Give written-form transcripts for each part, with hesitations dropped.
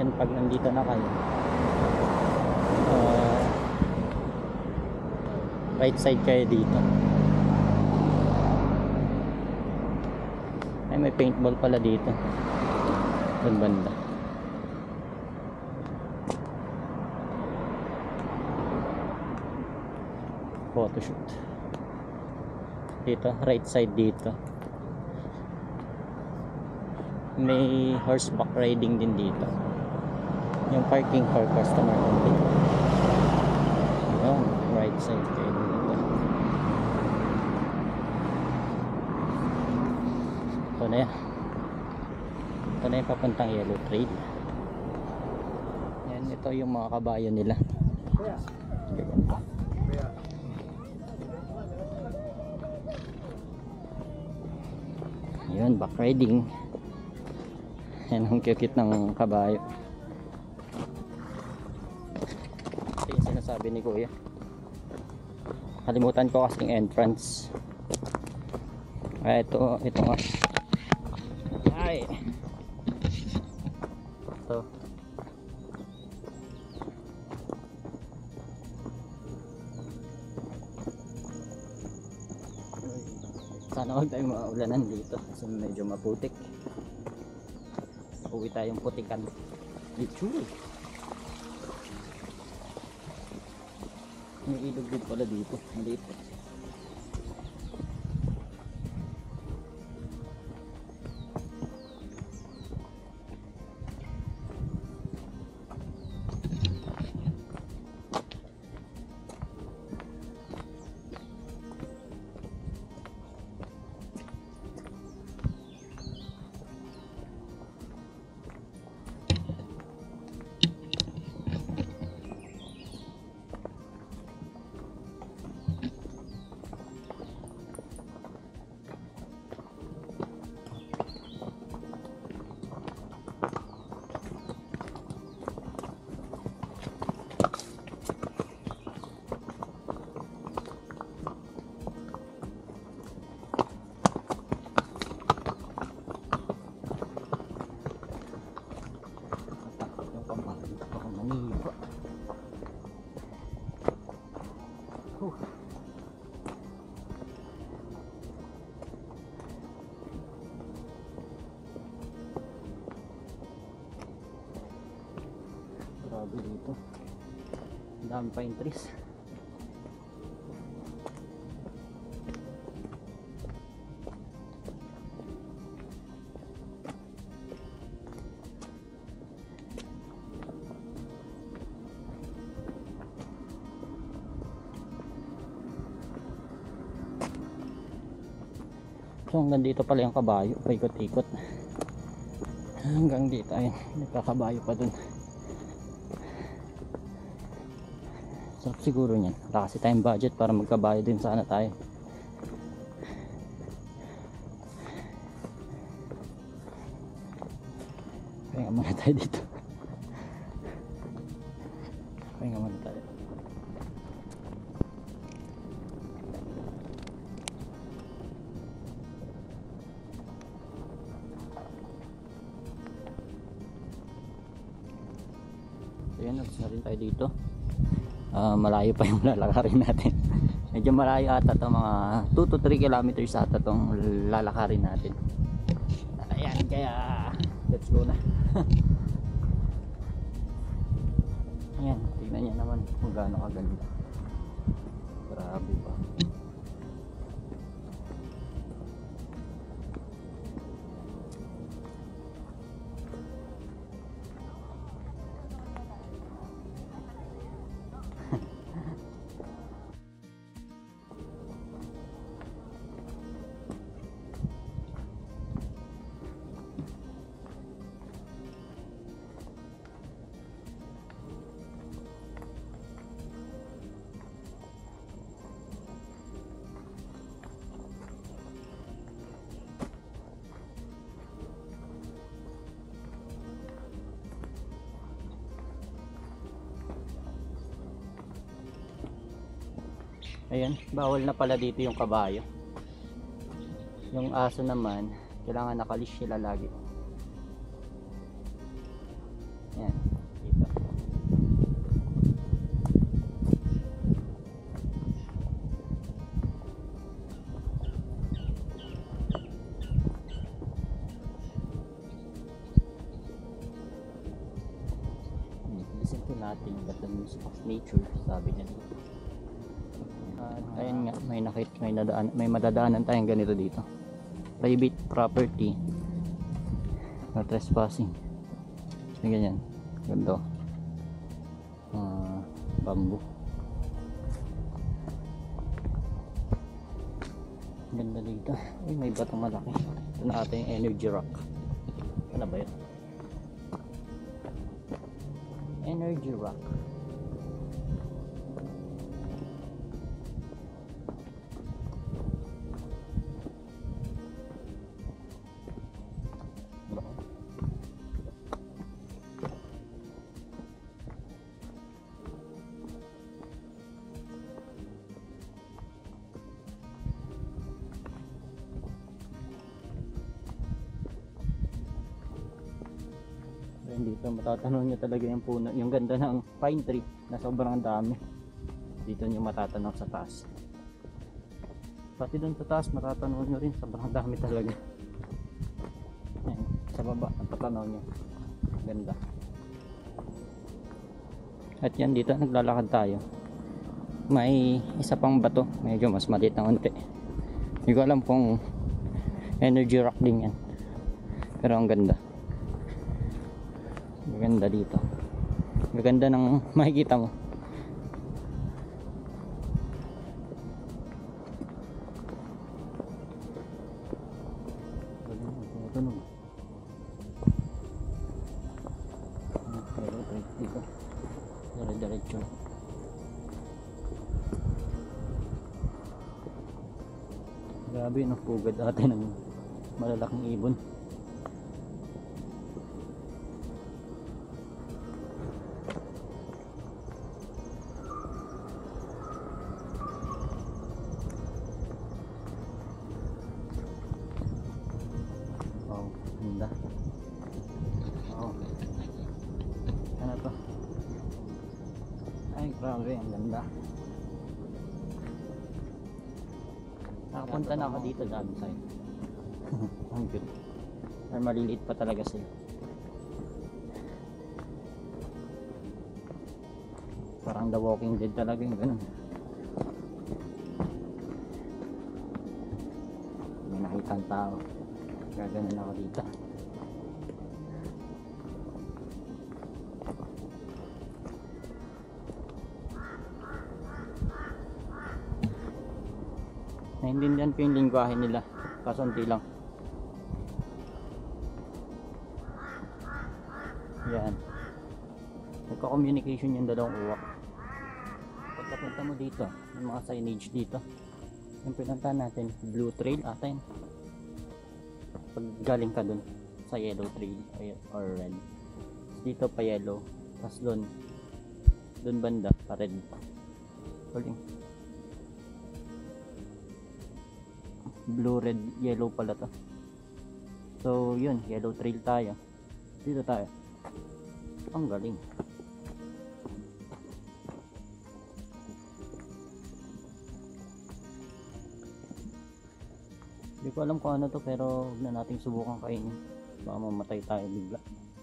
yan pag nandito na kayo. Right side kayo dito. Ay, may paintball pala dito. Doon banda. Photoshoot. Dito, right side dito. May horseback riding din dito. Yung parking for customer only. Ayan, right side kayo dito. Ito na yan. Ito na yung papuntang Yellow Trail. Yan, ito yung mga kabayo nila. Gaganda. Yun, back riding. Yan ang cute ng kabayo. Ito yung sinasabi ni Kuya. Kalimutan ko kasing entrance. Ay, ito nga. Ay. Ito. Sana huwag tayong maulanan dito kasi medyo maputik. Uwi tayong putikan. Lechul. May ilog din pala dito. Maliit. Grabe dito. Ang dami pine trees. So hanggang dito pala yung kabayo, paikot-ikot hanggang dito. Ayun, nagkakabayo pa dun. Sarap siguro niyan. Wala kasi tayong budget para magkabayo din sana tayo. Pahinga muna tayo dito. Pahinga muna tayo. Ayan, nagsis na rin tayo dito. Malayo pa yung lalakarin natin. Medyo malayo ata ito, mga 2 to 3 kilometers ata itong lalakarin natin. Ayan, kaya let's go na. Ayan, tignan nyo naman kung gaano kaganda. Grabe pa. Ayan, bawal na pala dito yung kabayo. Yung aso naman, kailangan nakalis sila lagi. Ayan. listen to nothing but the music of nature, sabi niya dito. At ayun nga, may madadaanan tayong ganito dito. Private property, no trespassing. So, ganyan, ganda. Bamboo. Ganda dito. Ay, may batong malaki. Ito na ata yung energy rock. Ano ba yun? Energy rock. Dito matatanaw nyo talaga yung puno, yung ganda ng pine tree na sobrang dami. Dito nyo matatanaw sa taas, pati dun sa taas matatanaw nyo rin, sobrang dami talaga. Ayan, sa baba matatanaw nyo, ganda. At yan, dito naglalakad tayo, may isa pang bato, medyo mas maliit na unti, hindi ko alam kung energy rock din yan, pero ang ganda. Maganda dito. Maganda ng makikita mo. Tunog. Pero dito. Dire-diretso. Grabe, napugad ate ng malalaking ibon. Ganda. Oh. Ano to? Ay, grabe, ang ganda. Nakapunta na ako dito dati sa'yo. Ang cute. Ay, maliliit pa talaga sila. Parang The Walking Dead talaga yung ganun. May nakita ang tao. Gaganan ako dito. Naintindihan ko yung lingwahe nila, kasunti lang. Yan, nagka-communication yung dalawang uwak. Pagkapunta mo dito, yung mga signage dito, yung pinuntahan natin, blue trail atin. Pag galing ka dun sa yellow trail or red, dito pa yellow, tapos dun banda pa red. Huling blue, red, yellow pala to. So yun, yellow trail tayo. Dito tayo. Ang galing. Hindi ko alam kung ano to, pero huwag na nating subukan kainin. Baka mamatay tayo bigla.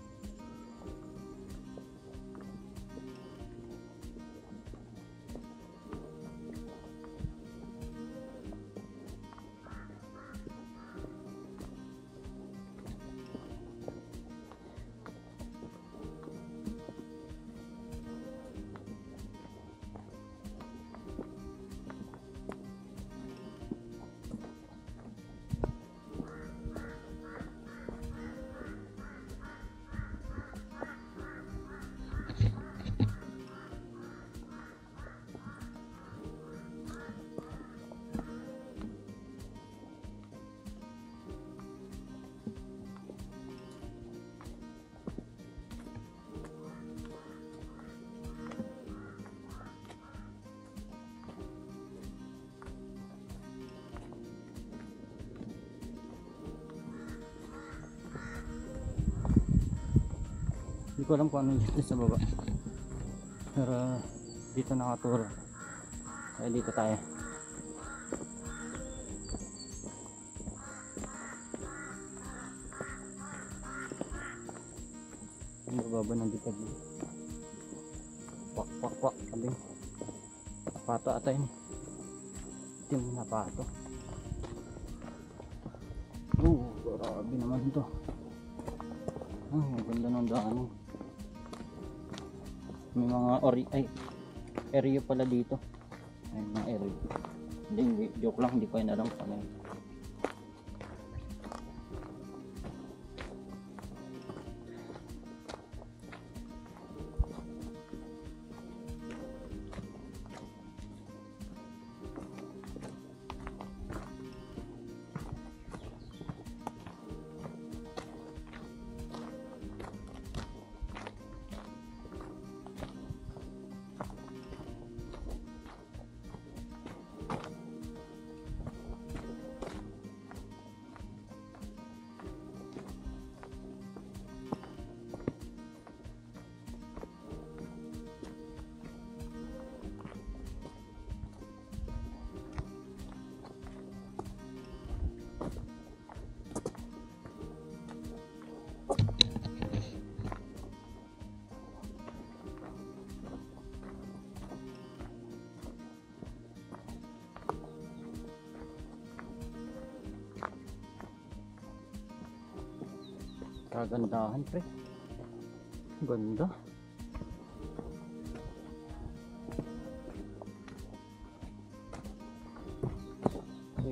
Hindi ko alam kung ano dito sa baba, pero dito nakaturo, kaya dito tayo. Ang bababa ng dito. Kwak kwak kwak. Sabi. Pato ata yun. Itim na pato. Grabe naman ito. Ang ganda ng daan. May mga area pala dito. Ay, mga area. Hindi, joke lang, hindi ko yun alam kung ano yun. Kagandahan pre. Ganda. Okay.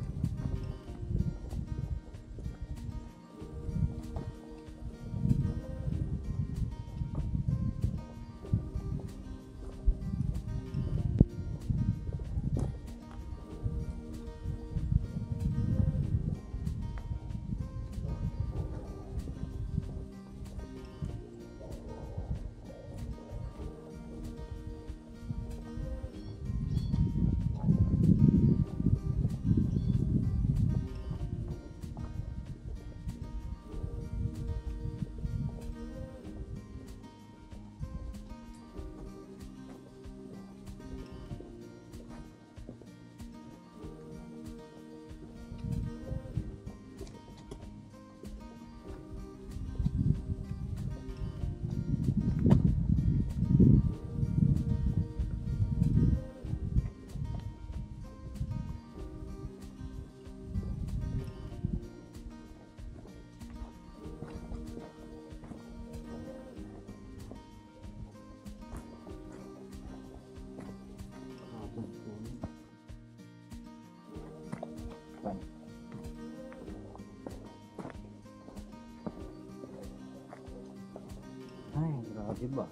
Ay, grabe ba?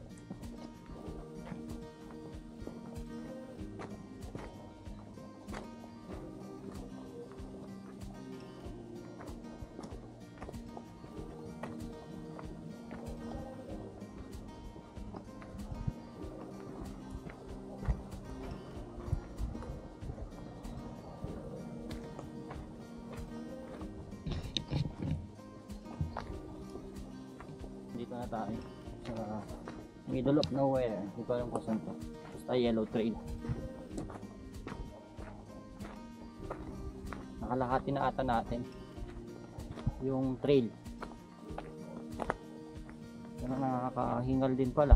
Dito na tayo sa middle of nowhere. Hindi ko alam kung saan to. Basta yellow trail. Nakalahati na ata natin yung trail. Pero nakakahingal din pala.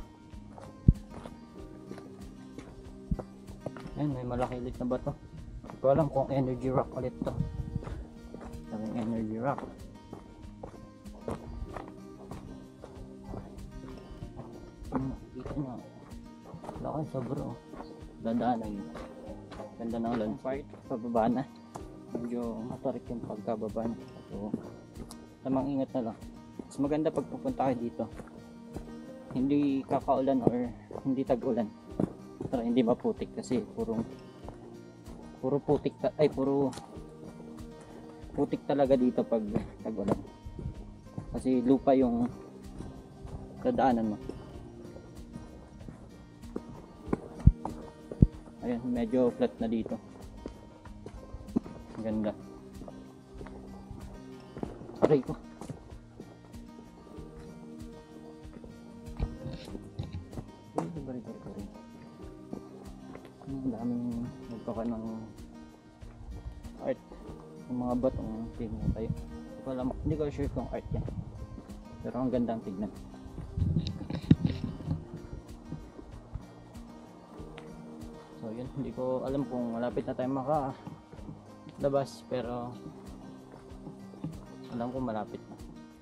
Ayun, may malaki ulit na bato. Hindi ko alam kung energy rock ulit to. Sabing energy rock. Nakikita nyo, laki sa bro. Dadaanan yun. Ganda ng landfight. Pababa na. Medyo matarik yung pagkababa nyo. So, tamang ingat na lang. Mas maganda pag pupunta kayo dito, hindi kakaulan or hindi tag-ulan para hindi maputik, kasi puro putik puro putik talaga dito pag tag-ulan, kasi lupa yung dadaanan mo. Ayan, medyo flat na dito. Ganda. Aray ko. Ang daming nagpaka ng art. Yung mga batong tingnan tayo. Hindi ko sure kung art yan. Pero ang gandang tignan. Hindi ko alam kung malapit na tayo makalabas, pero alam ko malapit na.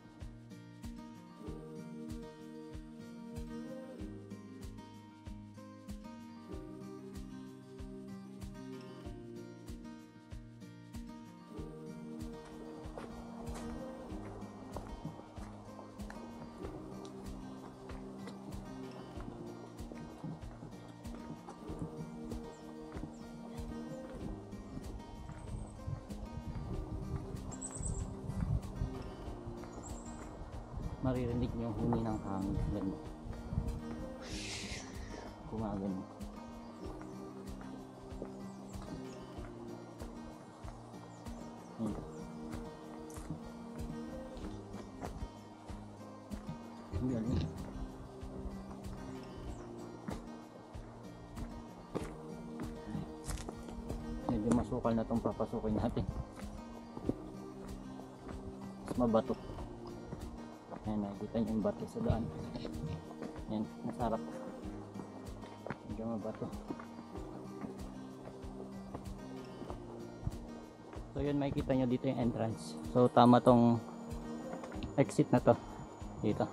Maririnig niyo yung huni ng hangin. Ganda. Gumagano. Galing. Medyo masukal na itong papasukin natin. Mas mabato. Ayan, nakikita nyo yung bato sa daan. Ayan, masarap. Medyo mabato. So yun, makikita nyo dito yung entrance. So tama tong exit na to. Dito.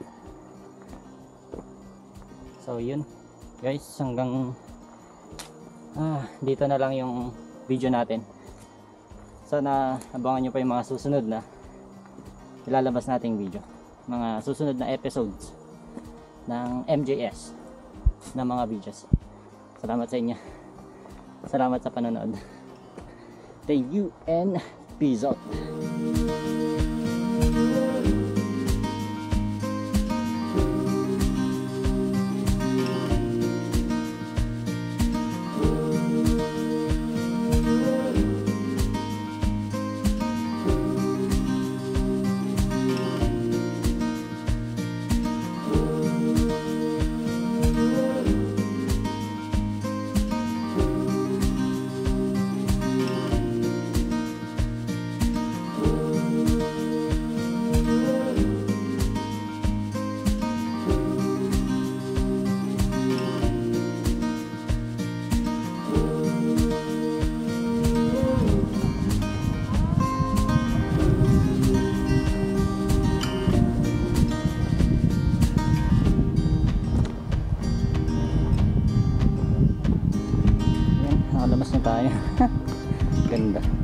So yun guys, hanggang dito na lang yung video natin. Sana abangan nyo pa yung mga susunod na ilalabas nating video, mga susunod na episodes ng MJS na mga videos. Salamat sa inyo. Salamat sa panonood. Thank you and peace out. Labas na tayo. Ganda.